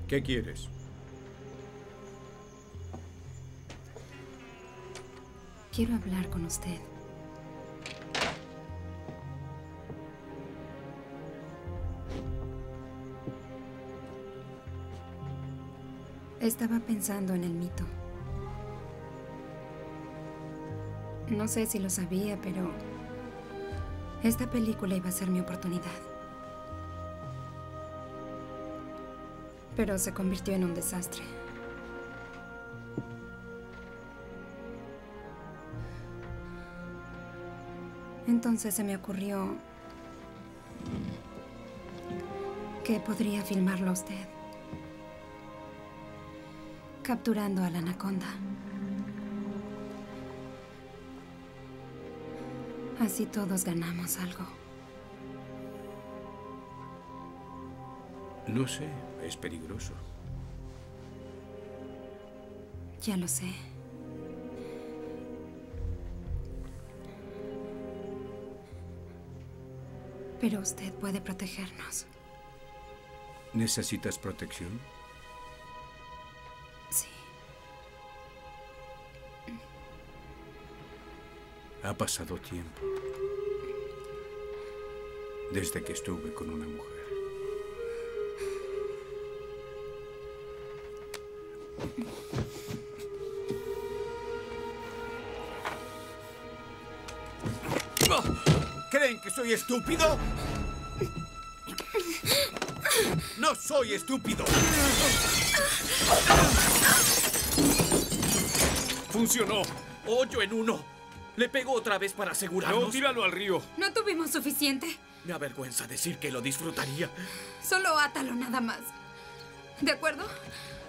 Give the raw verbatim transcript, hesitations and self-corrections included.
¿Qué quieres? Quiero hablar con usted. Estaba pensando en el mito. No sé si lo sabía, pero esta película iba a ser mi oportunidad. Pero se convirtió en un desastre. Entonces se me ocurrió que podría filmarlo a usted, capturando a la anaconda. Así todos ganamos algo. No sé, es peligroso. Ya lo sé. Pero usted puede protegernos. ¿Necesitas protección? Sí. Ha pasado tiempo desde que estuve con una mujer. ¿Creen que soy estúpido? ¡No soy estúpido! ¡Funcionó! ¡Ocho en uno! Le pegó otra vez para asegurarnos. No, tíralo al río. No tuvimos suficiente. Me avergüenza decir que lo disfrutaría. Solo átalo nada más. ¿De acuerdo?